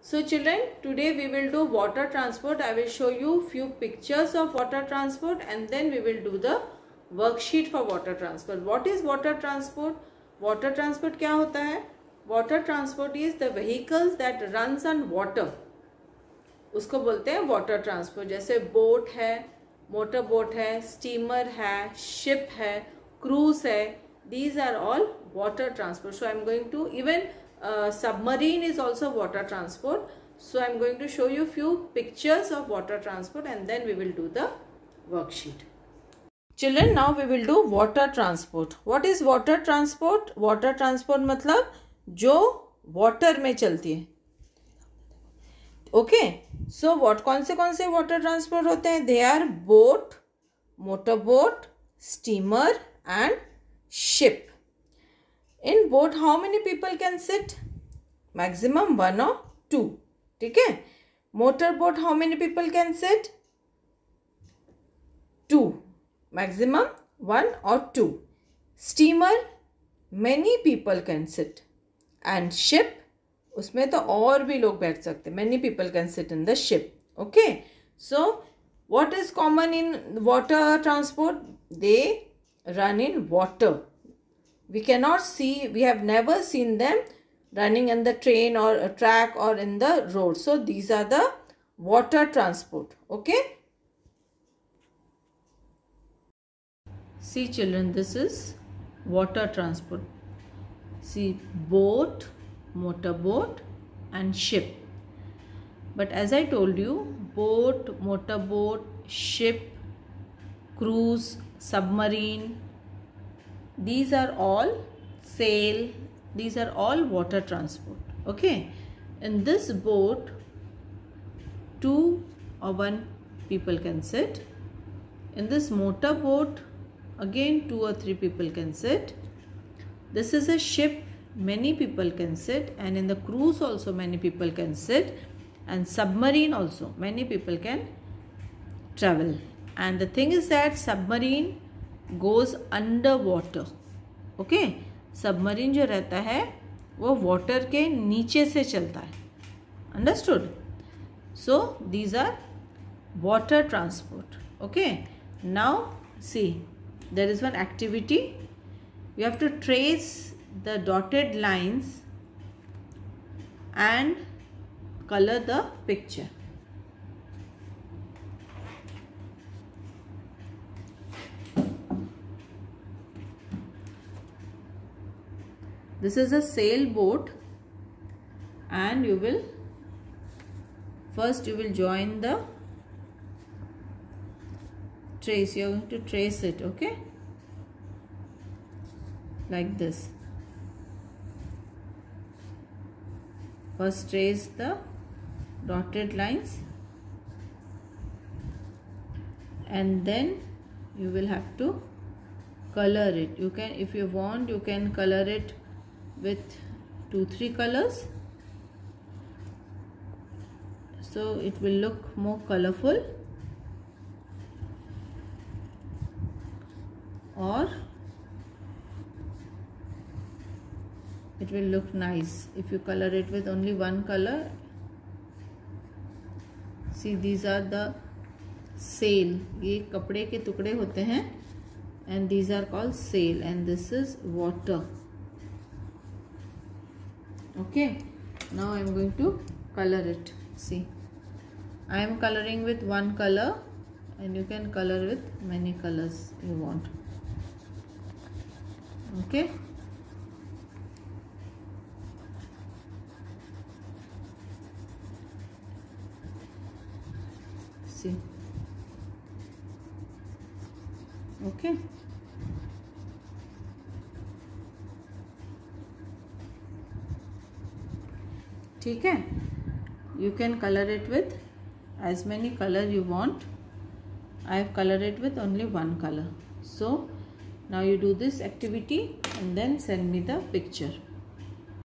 So children, today we will do water transport. I will show you few pictures of water transport and then we will do the worksheet for water transport. What is water transport? Water transport क्या होता है? Water transport is the vehicles that runs on water. उसको बोलते हैं water transport. जैसे boat है, motor boat है, steamer है, ship है, cruise है. These are all water transport. So I am going to even submarine is also water transport. So I am going to show you few pictures of water transport and then we will do the worksheet. Children, now we will do water transport. What is water transport? Water transport मतलब जो water में चलती है. Okay. So what कौन से water transport होते हैं? They are boat, motor boat, steamer and ship. In boat how many people can sit? Maximum 1 or 2. ठीक है? Motor boat how many people can sit? 2. Maximum 1 or 2. Steamer many people can sit. And ship उसमें तो और भी लोग बैठ सकते. Many people can sit in the ship. Okay. So what is common in water transport? They run in water. We cannot see, we have never seen them running in the train or a track or in the road. So these are the water transport. Okay. See children, this is water transport. See boat, motorboat and ship. But as I told you, boat, motorboat, ship, cruise, submarine, these are all sail, these are all water transport. Okay. In this boat, 2 or 1 people can sit. In this motor boat, again 2 or 3 people can sit. This is a ship, many people can sit, and in the cruise also many people can sit, and submarine also many people can travel. And the thing is that submarine goes under water. Okay. Submarine जो रहता है वो water के नीचे से चलता है. Understood? So these are water transport. Okay. Now see, there is one activity. You have to trace the dotted lines and color the picture. This is a sailboat and you will join the trace. You are going to trace it, okay? Like this. First trace the dotted lines and then you will have to color it. You can, if you want, you can color it with 2-3 colors, so it will look more colorful, or it will look nice if you color it with only one color. See, these are the sail. ये कपड़े के टुकड़े होते हैं and these are called sail, and this is water. Okay. Now I am going to color it. See, I am coloring with one color and you can color with many colors you want. Okay. See. Okay. ठीक है. You can color it with as many color you want. I have colored it with only one color. So now you do this activity and then send me the picture.